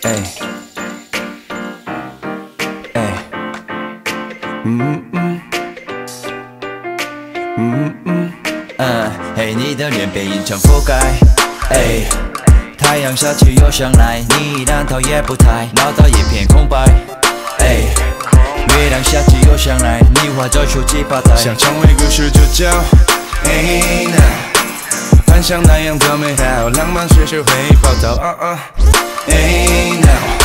Ey. Ey.嘿，你的脸被阴沉覆盖。ey， 太阳下去又上来，你依然头也不抬，脑袋一片空白。ey， 月亮下去又上来，你化作手机发呆， 想成为故事主角。ey， 幻想那样的美好，浪漫随时会报道。ey，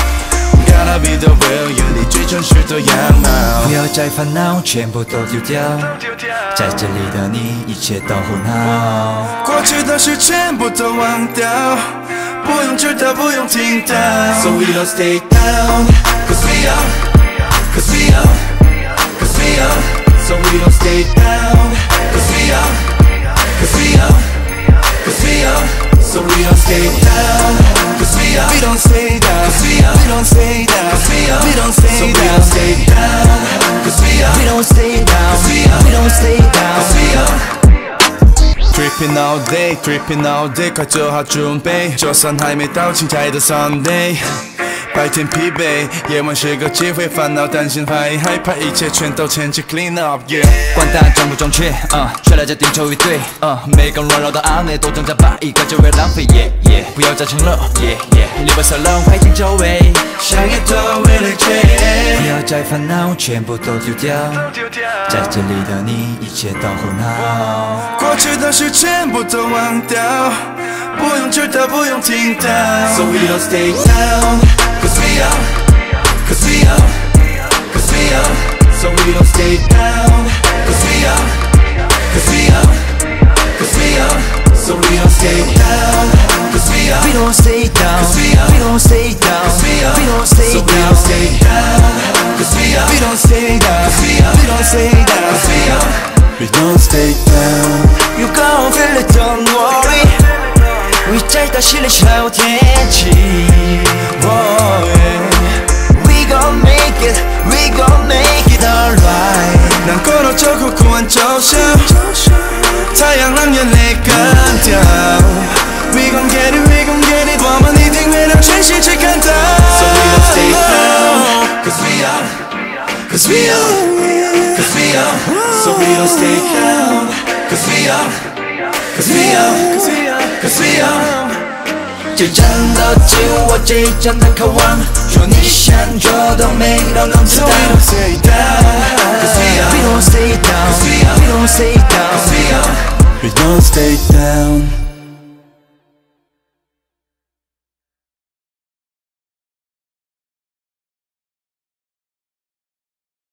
gotta be the real you， 你最真实的样貌。 不要再烦恼，全部都丢掉。在这里的你，一切都很好。 过去的事全部都忘掉，不用知道，不用听到。So we don't stay down, cause we are，cause we are，cause we are。So we don't stay down, cause we are，cause we are，cause we are。So we don't stay down, cause we are. We don't stay down, cause we are. We don't stay down, cause we are. We don't stay down, so we don't stay down, cause we are. We don't stay down, cause we are. We don't stay down, cause we are. Tripping all day, tripping all day， 快做好准备，就算还没到精彩的 Sunday。白天疲惫，夜晚是个机会，烦恼、担心、害怕，一切全都前去 clean up， yeah。 管它正不正确，睡了再定仇一对，每个软弱的安慰都正在把一个就会浪费，不要再承诺，你把沙漏排进周围， 想也都为了追。 不要再烦恼，全部都丢掉，在这里的你，一切都很好。 过去的事全部都忘掉，不用知道，不用听到。So we don't stay down, cause we are，cause we are，cause we are。So we don't stay down, cause we are，cause we are，cause we are。So we don't stay down, cause we are. We don't stay down, cause we are. We don't stay down, cause we are. We don't stay so down. We don't stay down, cause we are. We don't stay down, cause we are. We don't stay down, cause we are. We don't stay down. You gon' feel it, don't worry. 会再到心里好天气。We gon' make it, we gon' make it alright. 难过了就哭，哭完就笑，太阳让眼泪干掉。We gon' get it, we gon' get it， 我们一定会让全世界看到。So we don't stay down, cause we are，cause we are，cause we are。So we don't stay down, cause we are，cause we are，cause we are，cause we are。 这战斗自我，这战的渴望，说你想做都没都能做到。 So we don't stay down, cause we are. We don't stay down, cause we are. We don't stay down, cause we are. We don't stay down.